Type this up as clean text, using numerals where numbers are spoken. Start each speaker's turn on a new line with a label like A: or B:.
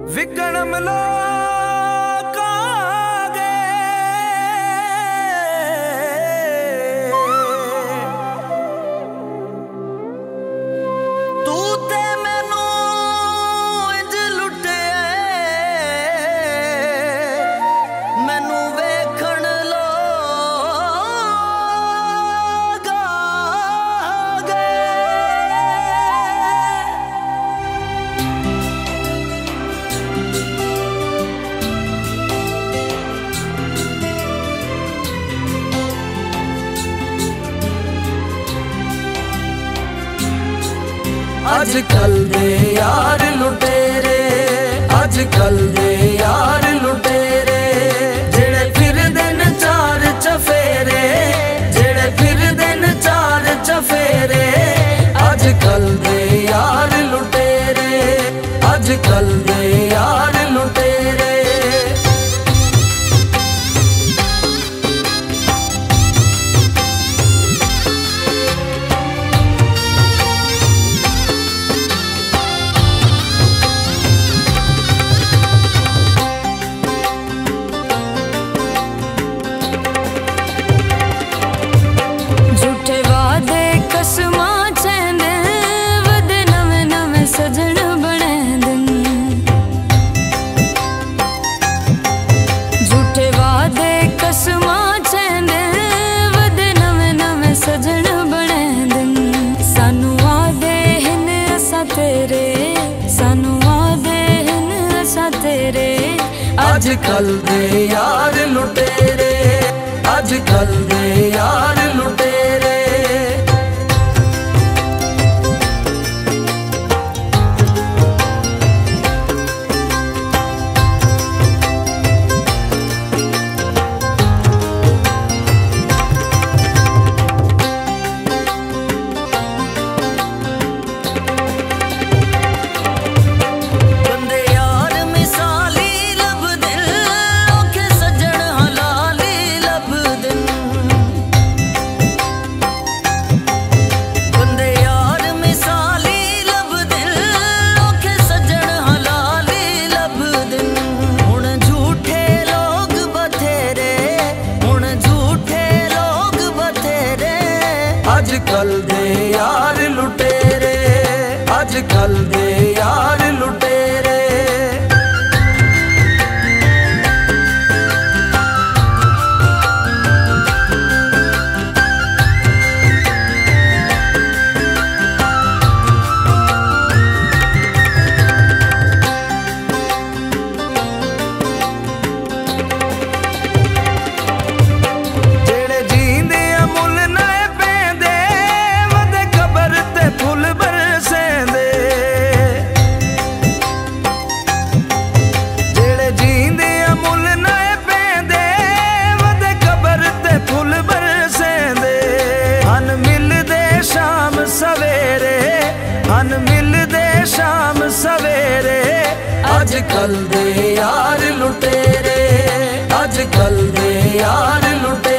A: विकण मिलो अजकल दे यार लुटेरे, अजकल दे यार लुटेरे, जेड़े फिरदे न चार चफेरे, जेड़े फिरदे न चार चफेरे। अजकल दे यार लुटेरे, अजकल दे यार लुटेरे। अजकल दे यार लुटेरे, अजकल दे यार लुटेरे। अजकल दे यार लुटेरे, अजकल दे यार लुटेरे। हन मिलदे शाम सवेरे। अजकल दे यार लुटेरे, अजकल दे यार लुटेरे।